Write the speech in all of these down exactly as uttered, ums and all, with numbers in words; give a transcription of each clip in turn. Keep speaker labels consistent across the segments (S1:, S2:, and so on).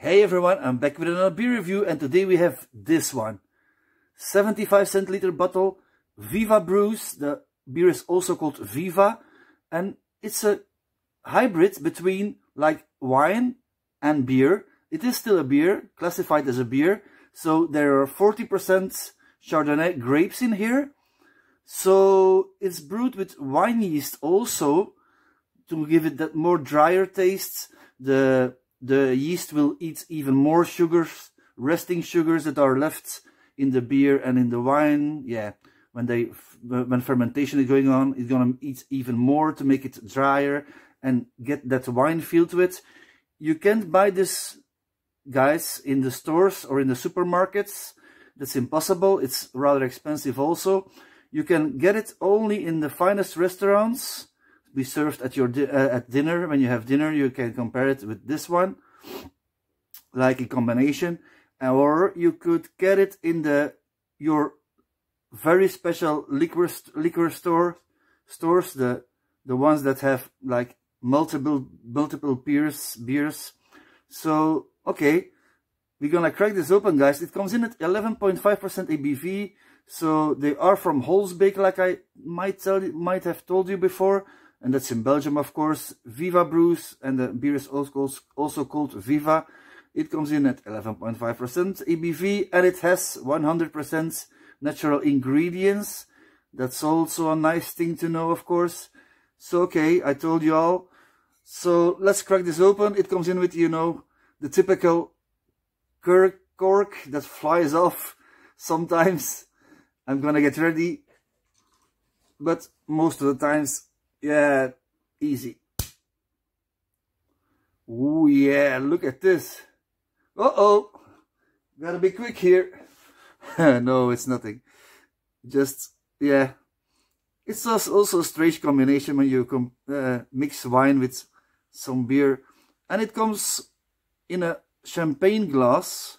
S1: Hey everyone, I'm back with another beer review, and today we have this one. seventy-five centiliter bottle, Viva Brews. The beer is also called Viva, and it's a hybrid between like wine and beer. It is still a beer, classified as a beer. So there are forty percent Chardonnay grapes in here. So it's brewed with wine yeast also to give it that more drier taste. The The yeast will eat even more sugars, resting sugars that are left in the beer and in the wine. Yeah, when they when fermentation is going on, it's gonna eat even more to make it drier and get that wine feel to it. You can't buy this, guys, in the stores or in the supermarkets. That's impossible. It's rather expensive also. You can get it only in the finest restaurants. Be served at your di uh, at dinner. When you have dinner, you can compare it with this one, like a combination, or you could get it in the your very special liquor liquor store stores, the the ones that have like multiple multiple beers beers. So okay, we're gonna crack this open, guys. It comes in at eleven point five percent A B V. So they are from Holsbeek, like I might tell might have told you before. And that's in Belgium, of course. Viva Brews, and the beer is also, also called Viva. It comes in at eleven point five percent A B V, and it has one hundred percent natural ingredients. That's also a nice thing to know, of course. So, okay, I told you all. So, let's crack this open. It comes in with, you know, the typical cork that flies off sometimes. I'm gonna get ready. But most of the times, yeah, easy. Oh yeah, look at this. Uh-oh. Gotta be quick here. No, it's nothing. Just, yeah. It's also a strange combination when you com uh, mix wine with some beer. And it comes in a champagne glass.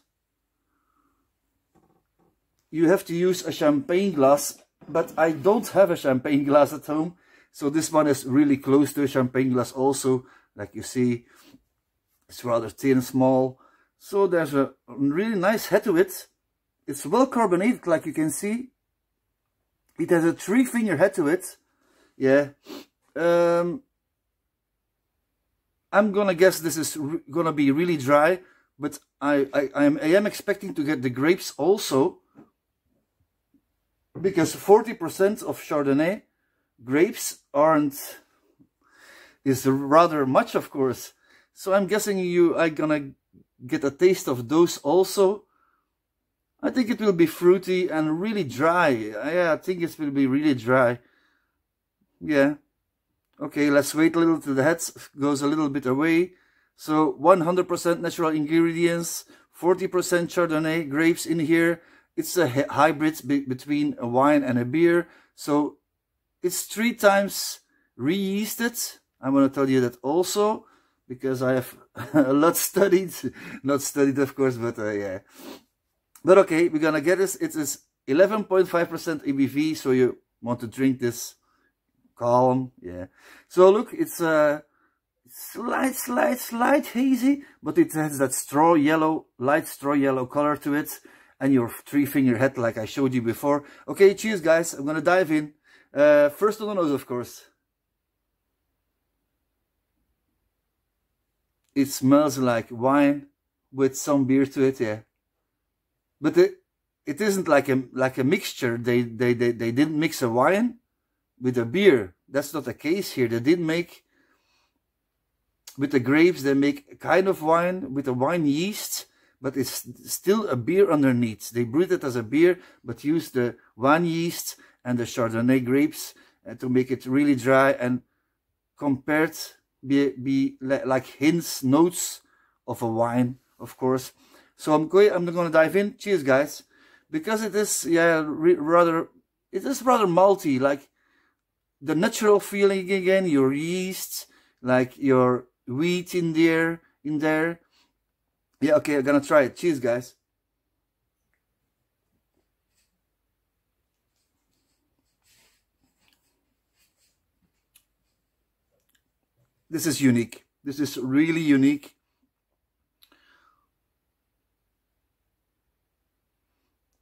S1: You have to use a champagne glass, but I don't have a champagne glass at home. So this one is really close to a champagne glass also. Like you see, it's rather thin and small. So there's a really nice head to it. It's well carbonated, like you can see. It has a three finger head to it. Yeah. Um, I'm gonna guess this is gonna be really dry, but I, I, I, am, I am expecting to get the grapes also. Because forty percent of Chardonnay grapes aren't is rather much, of course. So I'm guessing you are gonna get a taste of those also. I think it will be fruity and really dry. Yeah, I think it will be really dry. Yeah. Okay, let's wait a little till the head goes a little bit away. So one hundred percent natural ingredients, forty percent Chardonnay grapes in here. It's a hybrid be between a wine and a beer. So it's three times re-yeasted. I'm going to tell you that also, because I have a lot studied. Not studied, of course, but uh, yeah. But okay, we're going to get this. It is eleven point five percent A B V, so you want to drink this calm. Yeah. So look, it's a uh, slight, slight, slight hazy, but it has that straw yellow, light straw yellow color to it. And your three finger head, like I showed you before. Okay, cheers, guys. I'm going to dive in. Uh, first on the nose, of course. It smells like wine with some beer to it, yeah. But it, it isn't like a like a mixture. They, they, they, they didn't mix a wine with a beer. That's not the case here. They did make, with the grapes, they make a kind of wine with a wine yeast. But it's still a beer underneath. They brewed it as a beer, but used the wine yeast and the Chardonnay grapes uh, to make it really dry and compared be, be like hints, notes of a wine, of course. So I'm going. I'm going to dive in. Cheers, guys, because it is yeah rather it is rather malty, like the natural feeling again. Your yeast, like your wheat in there, in there. Yeah, okay, I'm gonna try it. Cheers, guys. This is unique. This is really unique.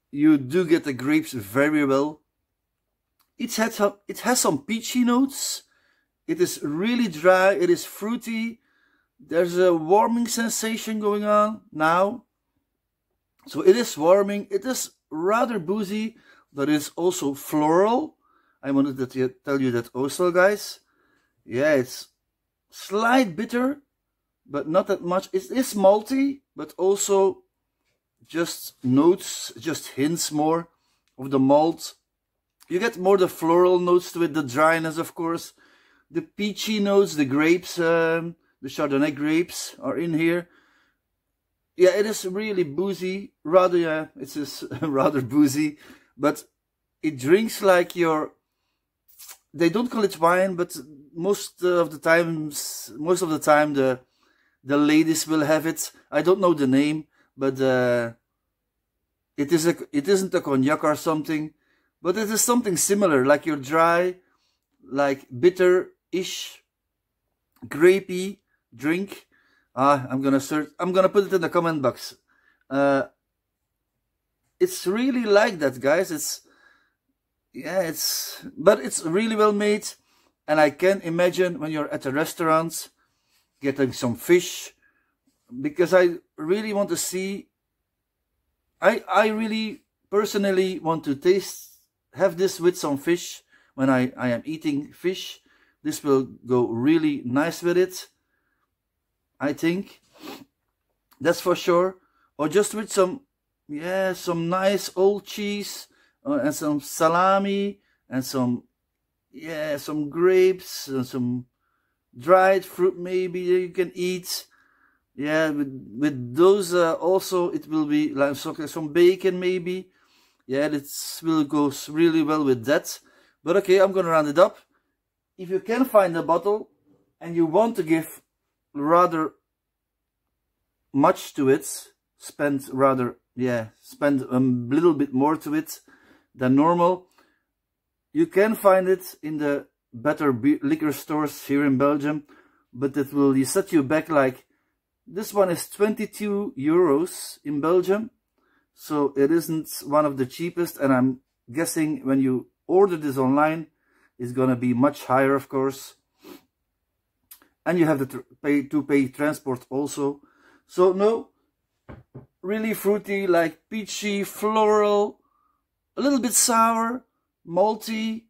S1: you do get the grapes very well. It has some, it has some peachy notes. It is really dry. It is fruity. There's a warming sensation going on now. So it is warming. It is rather boozy, but it's also floral. I wanted to tell you that also, guys. Yeah, it's slight bitter, but not that much. It is malty, but also just notes, just hints more of the malt. You get more the floral notes to it, the dryness, of course. The peachy notes, the grapes, um, the Chardonnay grapes are in here. Yeah, it is really boozy. Rather, yeah, it's just rather boozy, but it drinks like your. They don't call it wine, but most of the times, most of the time, the the ladies will have it. I don't know the name, but uh, it is a. It isn't a cognac or something, but it is something similar, like your dry, like bitter-ish, grapey drink. Ah, I'm gonna search. I'm gonna put it in the comment box. Uh, it's really like that, guys. It's yeah, it's but it's really well made, and I can imagine when you're at a restaurant getting some fish, because I really want to see. I I really personally want to taste have this with some fish when I I am eating fish. This will go really nice with it. I think that's for sure, or just with some, yeah, some nice old cheese uh, and some salami and some, yeah, some grapes and some dried fruit maybe you can eat. Yeah, with with those uh, also it will be like some bacon maybe. Yeah, this will go really well with that. But okay, I'm gonna round it up. If you can find a bottle and you want to give rather much to it, spend rather, yeah, spend a little bit more to it than normal, you can find it in the better liquor stores here in Belgium, but it will set you back. Like this one is twenty-two euros in Belgium, so it isn't one of the cheapest, and I'm guessing when you order this online it's gonna be much higher, of course. And you have to pay to pay transport also. So no, really fruity, like peachy, floral, a little bit sour, malty,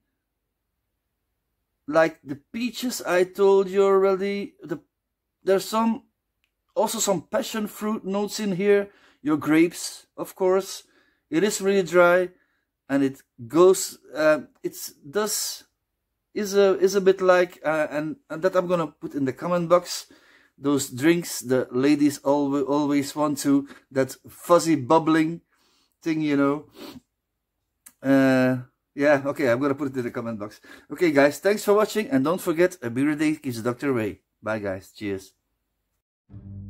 S1: like the peaches I told you already. The there's some also some passion fruit notes in here. Your grapes, of course. It is really dry, and it goes. Uh, it's does. Is a is a bit like uh, and and that I'm gonna put in the comment box. Those drinks the ladies always always want to, that fuzzy bubbling thing, you know. Uh, yeah, okay, I'm gonna put it in the comment box. Okay, guys, thanks for watching, and don't forget, a beer a day keeps the doctor away. Bye, guys. Cheers.